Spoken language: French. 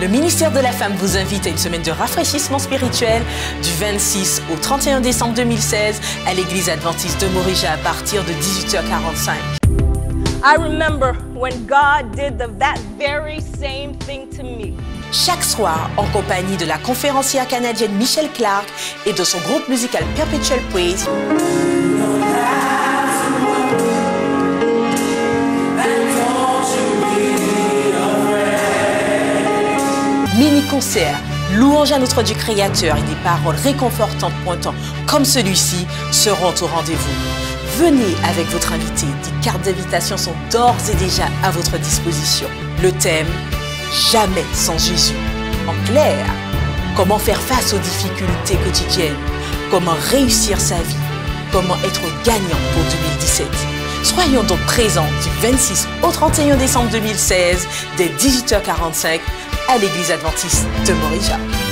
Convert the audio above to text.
Le ministère de la Femme vous invite à une semaine de rafraîchissement spirituel du 26 au 31 décembre 2016 à l'église adventiste de Morija à partir de 18h45. I remember when God did that very same thing to me. Chaque soir, en compagnie de la conférencière canadienne Michelle Clark et de son groupe musical Perpetual Praise, mini-concerts, louanges à notre Dieu créateur et des paroles réconfortantes pointant comme celui-ci seront au rendez-vous. Venez avec votre invité. Des cartes d'invitation sont d'ores et déjà à votre disposition. Le thème, jamais sans Jésus. En clair, comment faire face aux difficultés quotidiennes, comment réussir sa vie, comment être gagnant pour 2017. Soyons donc présents du 26 au 31 décembre 2016 dès 18h45 à l'église adventiste de Morija.